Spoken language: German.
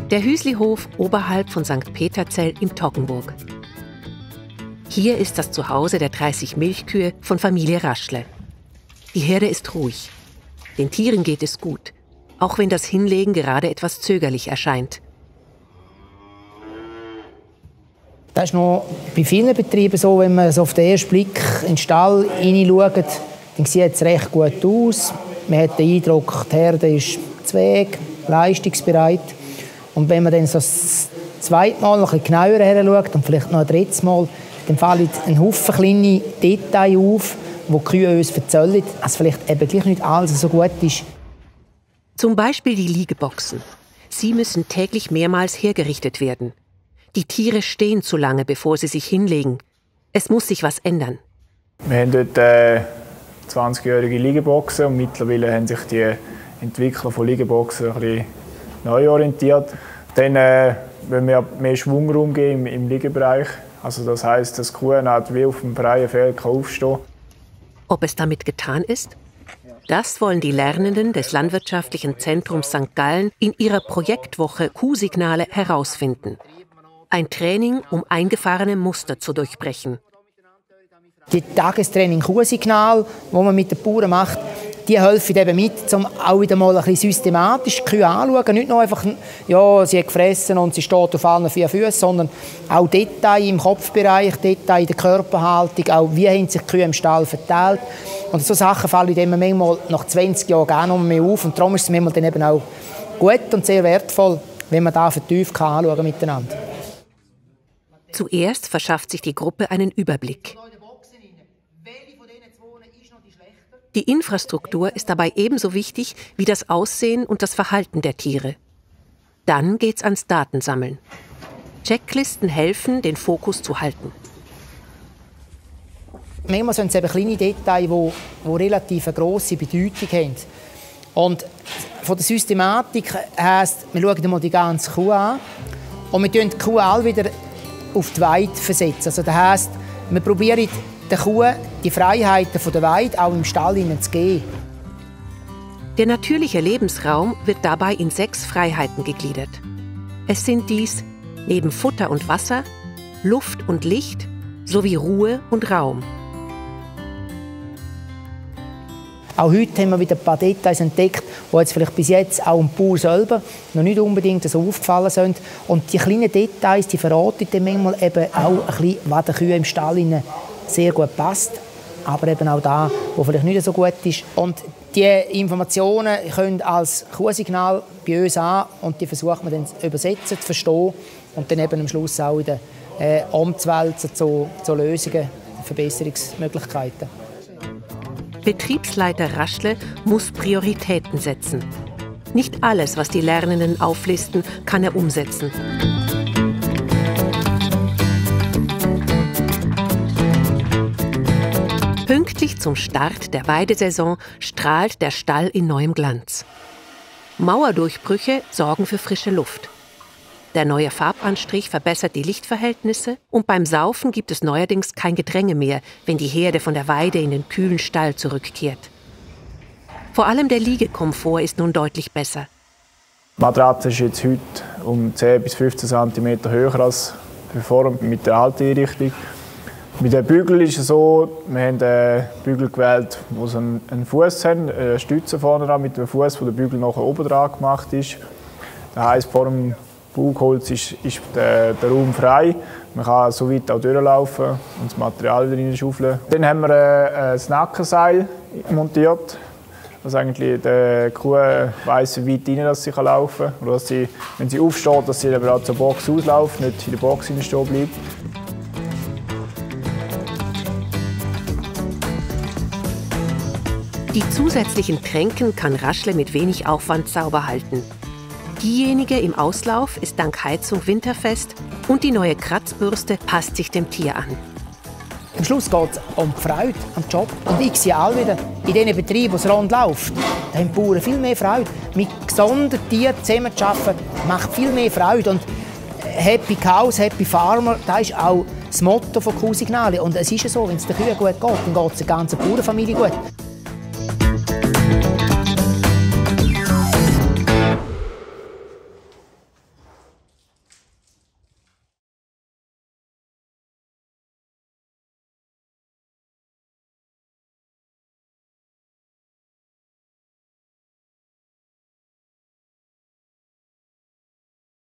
Der Hüslihof oberhalb von St. Peterzell im Toggenburg. Hier ist das Zuhause der 30 Milchkühe von Familie Raschle. Die Herde ist ruhig. Den Tieren geht es gut, auch wenn das Hinlegen gerade etwas zögerlich erscheint. Das ist noch bei vielen Betrieben so, wenn man so auf den ersten Blick in den Stall hineinschaut, dann sieht es recht gut aus. Man hat den Eindruck, die Herde ist zweig, leistungsbereit. Und wenn man dann so das zweite Mal noch ein bisschen genauer hinschaut und vielleicht noch ein drittes Mal, dann fallen ein Haufen kleine Details auf, die die Kühe uns erzählen, dass vielleicht eben gleich nicht alles so gut ist. Zum Beispiel die Liegeboxen. Sie müssen täglich mehrmals hergerichtet werden. Die Tiere stehen zu lange, bevor sie sich hinlegen. Es muss sich was ändern. Wir haben dort 20-jährige Liegeboxen und mittlerweile haben sich die Entwickler von Liegeboxen ein bisschen neu orientiert. Dann wollen wir mehr Schwungraum geben im Liegebereich. Also das heisst, dass die Kuh wie auf dem freien Feld aufstehen kann. Ob es damit getan ist? Das wollen die Lernenden des Landwirtschaftlichen Zentrums St. Gallen in ihrer Projektwoche Kuhsignale herausfinden. Ein Training, um eingefahrene Muster zu durchbrechen. Die Tagestraining Kuhsignal, das man mit den Bauern macht, die helfen eben mit, um auch wieder mal ein bisschen systematisch die Kühe anzuschauen. Nicht nur einfach, ja, sie hat gefressen und sie steht auf allen 4 Füßen, sondern auch Details im Kopfbereich, Details in der Körperhaltung, auch wie haben sich die Kühe im Stall verteilt. Und so Sachen fallen dem manchmal nach 20 Jahren gar nicht mehr auf. Und darum ist es manchmal dann eben auch gut und sehr wertvoll, wenn man da vertieft anschauen miteinander. Zuerst verschafft sich die Gruppe einen Überblick. Die Infrastruktur ist dabei ebenso wichtig wie das Aussehen und das Verhalten der Tiere. Dann geht's ans Datensammeln. Checklisten helfen, den Fokus zu halten. Manchmal sind es eben kleine Details, die relativ eine grosse Bedeutung haben. Und von der Systematik heisst, wir schauen mal die ganze Kuh an und wir versetzen die Kuh alle wieder auf die Weide versetzen. Also das heisst, wir probieren der Kuh die Freiheiten von der Weide auch im Stall zu geben. Der natürliche Lebensraum wird dabei in 6 Freiheiten gegliedert. Es sind dies neben Futter und Wasser, Luft und Licht sowie Ruhe und Raum. Auch heute haben wir wieder ein paar Details entdeckt, die jetzt vielleicht bis jetzt auch dem Bauer selber noch nicht unbedingt so aufgefallen sind. Und die kleinen Details, die verraten dann manchmal eben auch ein bisschen, was den Kühen im Stall sehr gut passt, aber eben auch da, wo vielleicht nicht so gut ist. Und die Informationen können als Kuhsignal bei uns an und die versucht man dann zu übersetzen, zu verstehen und dann eben am Schluss auch in umzuwälzen zu Lösungen, Verbesserungsmöglichkeiten. Betriebsleiter Raschle muss Prioritäten setzen. Nicht alles, was die Lernenden auflisten, kann er umsetzen. Pünktlich zum Start der Weidesaison strahlt der Stall in neuem Glanz. Mauerdurchbrüche sorgen für frische Luft. Der neue Farbanstrich verbessert die Lichtverhältnisse und beim Saufen gibt es neuerdings kein Gedränge mehr, wenn die Herde von der Weide in den kühlen Stall zurückkehrt. Vor allem der Liegekomfort ist nun deutlich besser. Die Matratze ist jetzt heute um 10 bis 15 cm höher als bevor mit der alten Einrichtung. Mit den Bügeln ist es so, wir haben Bügel gewählt, die so einen Fuß haben, eine Stütze vorne dran mit dem Fuß, wo der Bügel nachher oben dran gemacht ist. Das heisst, vor dem Bugholz ist der Raum frei. Man kann so weit auch durchlaufen und das Material rein schaufeln. Dann haben wir ein Nackenseil montiert, dass eigentlich die Kuh weiss, wie weit rein sie laufen kann. Oder dass sie, wenn sie aufsteht, dass sie eben auch zur Box ausläuft, nicht in der Box stehen bleibt. Die zusätzlichen Tränken kann Raschle mit wenig Aufwand sauber halten. Diejenige im Auslauf ist dank Heizung winterfest und die neue Kratzbürste passt sich dem Tier an. Am Schluss geht es um die Freude am Job. Und ich sehe auch wieder, in diesen Betrieben, wo es rund läuft, da haben die Bauern viel mehr Freude. Mit gesunden Tieren zusammenzuarbeiten macht viel mehr Freude. Und Happy Cows, Happy Farmer, das ist auch das Motto von Kuhsignale. Und es ist ja so, wenn es den Kühen gut geht, dann geht es der ganzen Bauernfamilie gut.